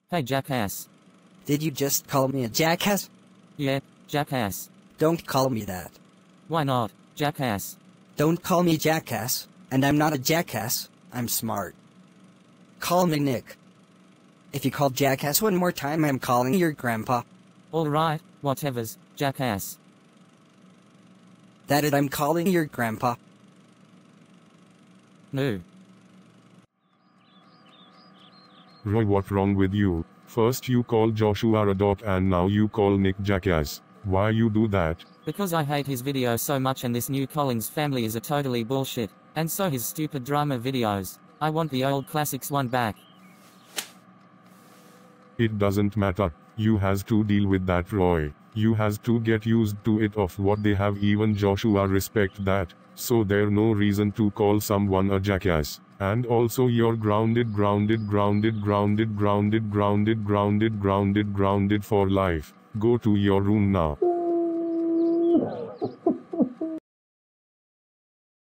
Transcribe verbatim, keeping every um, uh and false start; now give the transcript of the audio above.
Hey Jackass. Did you just call me a jackass? Yeah, Jackass. Don't call me that. Why not, Jackass? Don't call me jackass, and I'm not a jackass, I'm smart. Call me Nick. If you call jackass one more time, I'm calling your grandpa. Alright, whatevers, Jackass. That it, I'm calling your grandpa. No. Roy, what wrong with you? First you call Joshua a dog and now you call Nick jackass. Why you do that? Because I hate his video so much and this new Collins family is a totally bullshit, and so his stupid drama videos. I want the old classics one back. It doesn't matter. You has to deal with that, Roy. You has to get used to it of what they have. Even Joshua respect that. So there no reason to call someone a jackass. And also you're grounded, grounded, grounded, grounded, grounded, grounded, grounded, grounded, grounded for life. Go to your room now.